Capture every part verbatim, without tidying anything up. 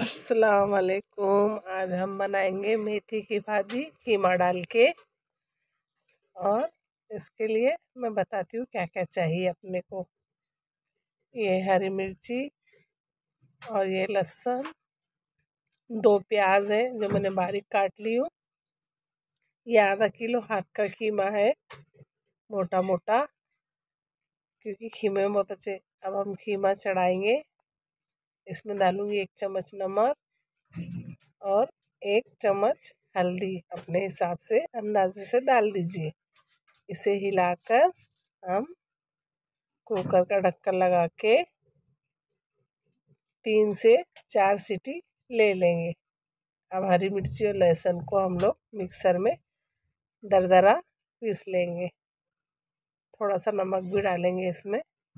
अस्सलाम वालेकुम। आज हम बनाएंगे मेथी की भाजी कीमा डाल के। और इसके लिए मैं बताती हूँ क्या क्या चाहिए अपने को। ये हरी मिर्ची और ये लहसुन, दो प्याज है जो मैंने बारीक काट ली हूँ। ये आधा किलो हाथ का कीमा है, मोटा मोटा, क्योंकि खीमे में बहुत अच्छे। अब हम खीमा चढ़ाएंगे। इसमें डालूंगी एक चम्मच नमक और एक चम्मच हल्दी, अपने हिसाब से अंदाजे से डाल दीजिए। इसे हिलाकर हम कुकर का ढक्कन लगा के तीन से चार सीटी ले लेंगे। अब हरी मिर्ची और लहसुन को हम लोग मिक्सर में दरदरा पीस लेंगे। थोड़ा सा नमक भी डालेंगे इसमें।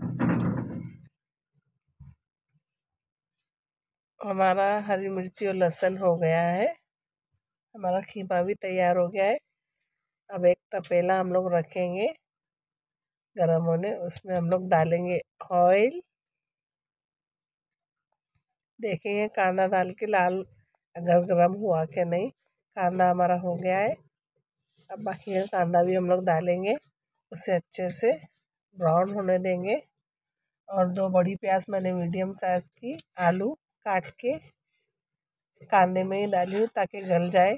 हमारा हरी मिर्ची और लहसुन हो गया है। हमारा खीमा भी तैयार हो गया है। अब एक तपेला हम लोग रखेंगे गरम होने, उसमें हम लोग डालेंगे ऑयल। देखेंगे कांदा डाल के लाल अगर गरम हुआ क्या नहीं। कांदा हमारा हो गया है। अब बाकी का कांदा भी हम लोग डालेंगे, उसे अच्छे से ब्राउन होने देंगे। और दो बड़ी प्याज मैंने मीडियम साइज की आलू काट के कांदे में ही डाली हूँ ताकि गल जाए।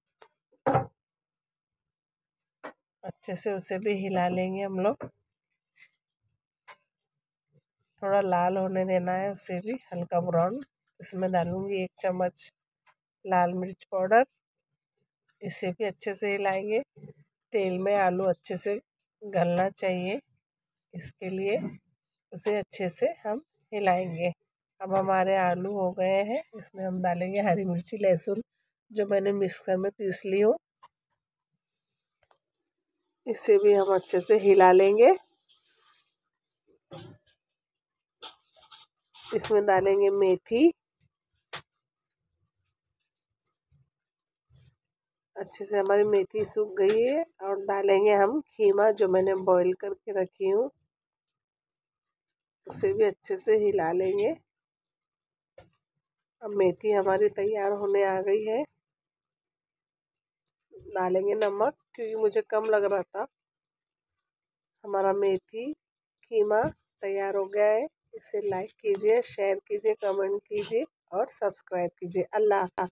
अच्छे से उसे भी हिला लेंगे हम लोग। थोड़ा लाल होने देना है उसे भी, हल्का ब्राउन। इसमें डालूंगी एक चम्मच लाल मिर्च पाउडर। इसे भी अच्छे से हिलाएंगे। तेल में आलू अच्छे से गलना चाहिए, इसके लिए उसे अच्छे से हम हिलाएंगे। अब हमारे आलू हो गए हैं। इसमें हम डालेंगे हरी मिर्ची लहसुन जो मैंने मिक्सर में पीस ली हूँ। इसे भी हम अच्छे से हिला लेंगे। इसमें डालेंगे मेथी। अच्छे से हमारी मेथी सूख गई है। और डालेंगे हम खीमा जो मैंने बॉईल करके रखी हूँ, उसे भी अच्छे से हिला लेंगे। अब मेथी हमारी तैयार होने आ गई है। डालेंगे नमक क्योंकि मुझे कम लग रहा था। हमारा मेथी कीमा तैयार हो गया है। इसे लाइक कीजिए, शेयर कीजिए, कमेंट कीजिए और सब्सक्राइब कीजिए। अल्लाह।